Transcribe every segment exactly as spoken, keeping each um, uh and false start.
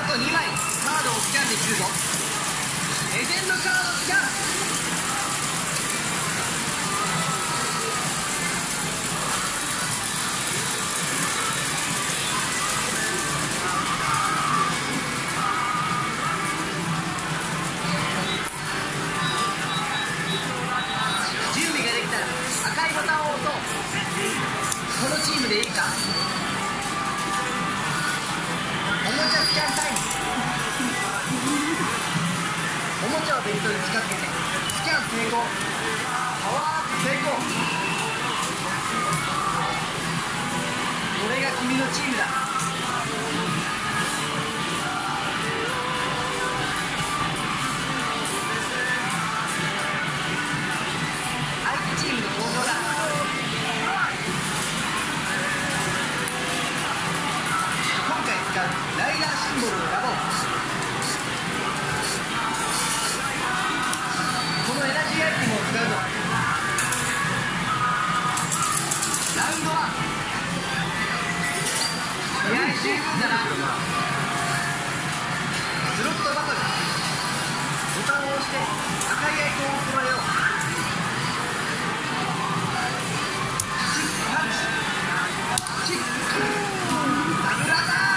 あとにまいカードをスキャンできるぞ。レジェンドカードスキャン。準備ができたら赤いボタンを押そう。このチームでいいか。おもちゃスキャンタイム。おもちゃをベルトに近づけてスキャン成功。パワーアップ成功。これが君のチームだ。相手チームの登場だ。今回使うライダーシンボルを選ぼう。このエナジーアイテムを使うぞ。ラウンドワン。気合い十分だな。スロットバトル。ボタンを押して赤いアイコンを揃えよう。チッパンチチッダブルアタック。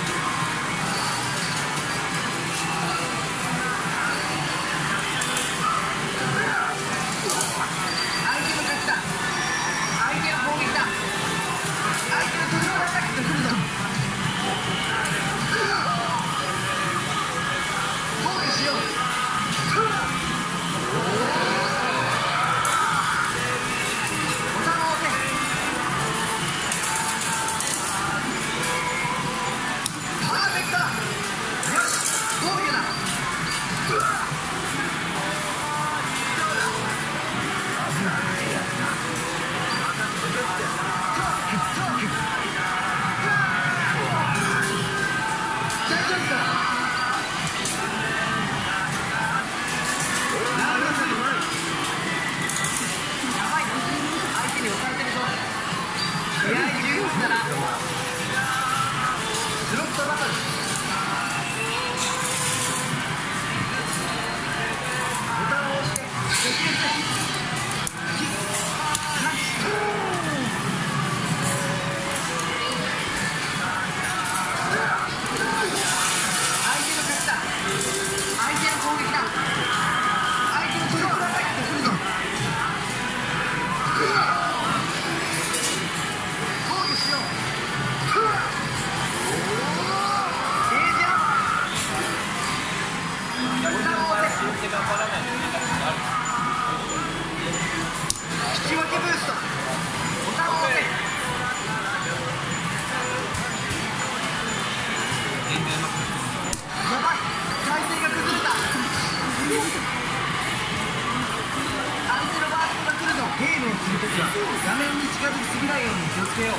画面に近づきすぎないように気をつけよう。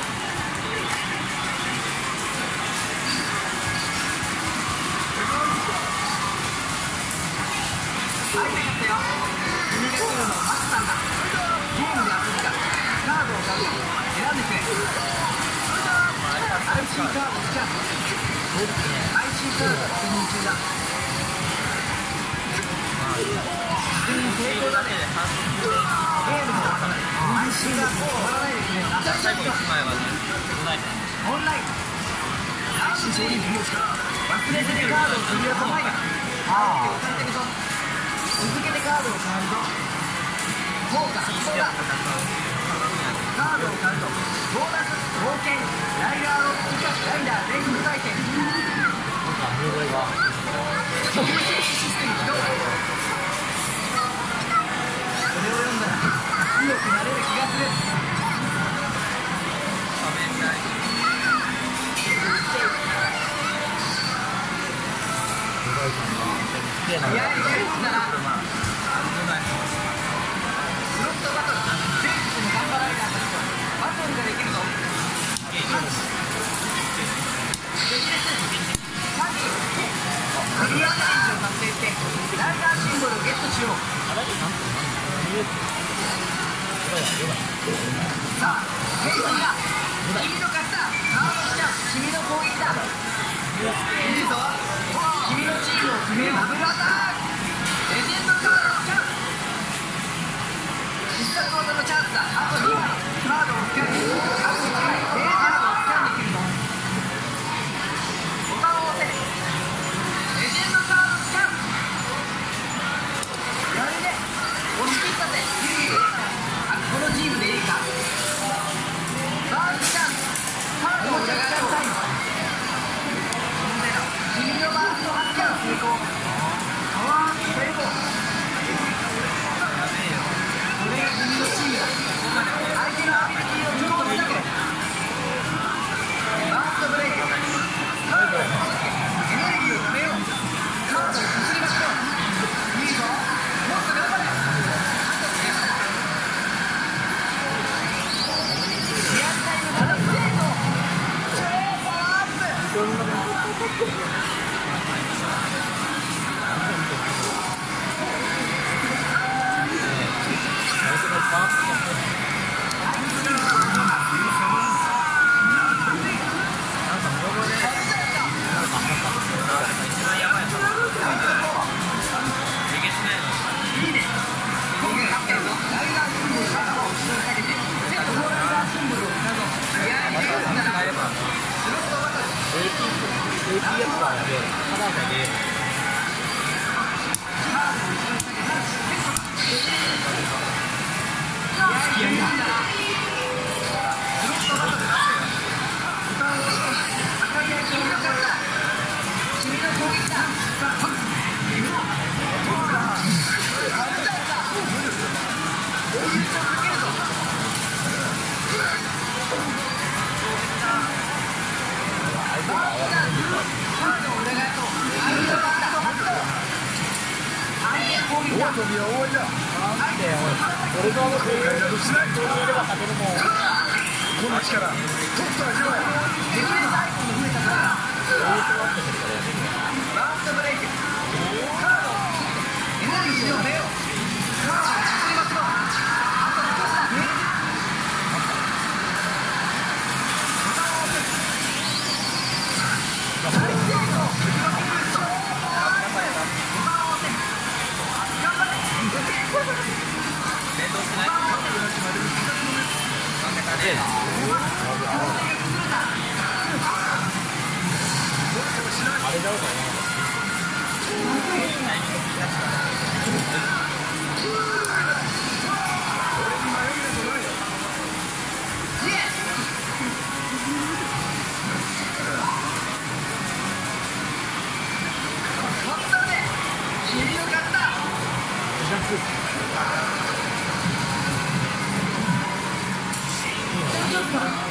相手勝ったよ。君が来るのマスさんだ。ゲームで遊ぶかカードを買うか選んでくれ。アイシー カードスキャン。アイシー カード確認中だ。確認成功だね。ゲームの安心が終わらないでくれ。大丈夫か。オンライン安心していい。忘れててカードを取り寄せないが相手を押されてるぞ。続けてカードを買うぞ。効果発動だ。カードを買うとボーナス冒険ライダーロックライダー全部対戦特別システム起動。これを読んだら強くなれる気がする。気合い十分だな。スロットバトル全国のガンバライダーたちとバトルができるぞ。パンチ激烈パンチクリアチャレンジを達成してライダーシンボルをゲットしよう。さあヘイトだ。君の勝ったカードスキャン君の攻撃だ。いいぞ。 目をダブルアタック。レジェンドカードを使う。必殺技のチャンスだ。あとにまいカードを使い、あといちまいレーザーを掴んでくるの。ボタンを押せ。レジェンドカードを使う。やるね。押し切ったぜ。このチームでいいか。バースチャンス。カードを使いたいの。君のバースト発射を成功。パワーアップ成功。これが君のチームだ。相手のアビリティをちょっと見たけ。バーストブレイク。カードをエネルギーをためよう。カードをこすりましょう。いいぞ。もっと頑張れ。リアルタイムバランス成功。超パワーアップ。 Thank you.